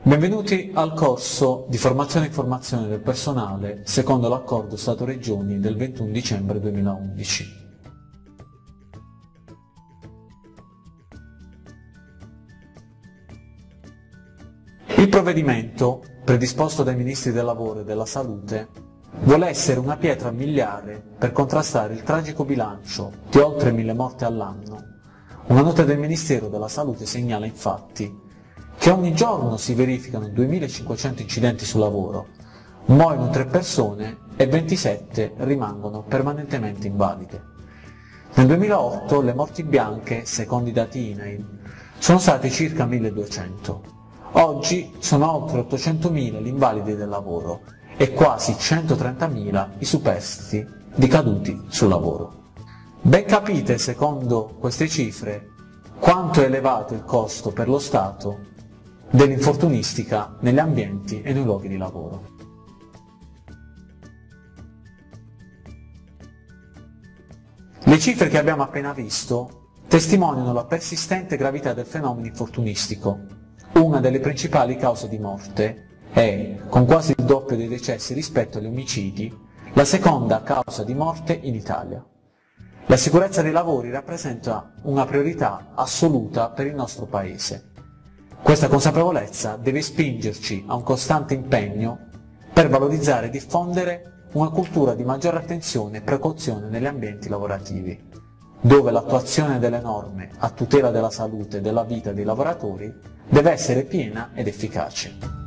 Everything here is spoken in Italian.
Benvenuti al corso di formazione e informazione del personale secondo l'accordo Stato-Regioni del 21 dicembre 2011. Il provvedimento, predisposto dai Ministri del Lavoro e della Salute, vuole essere una pietra miliare per contrastare il tragico bilancio di oltre 1000 morti all'anno. Una nota del Ministero della Salute segnala infatti che ogni giorno si verificano 2500 incidenti sul lavoro, muoiono 3 persone e 27 rimangono permanentemente invalide. Nel 2008 le morti bianche, secondo i dati INAIL, sono state circa 1200. Oggi sono oltre 800.000 gli invalidi del lavoro e quasi 130.000 i superstiti di caduti sul lavoro. Ben capite, secondo queste cifre, quanto è elevato il costo per lo Stato dell'infortunistica negli ambienti e nei luoghi di lavoro. Le cifre che abbiamo appena visto testimoniano la persistente gravità del fenomeno infortunistico, una delle principali cause di morte e, con quasi il doppio dei decessi rispetto agli omicidi, la seconda causa di morte in Italia. La sicurezza dei lavori rappresenta una priorità assoluta per il nostro Paese. Questa consapevolezza deve spingerci a un costante impegno per valorizzare e diffondere una cultura di maggiore attenzione e precauzione negli ambienti lavorativi, dove l'attuazione delle norme a tutela della salute e della vita dei lavoratori deve essere piena ed efficace.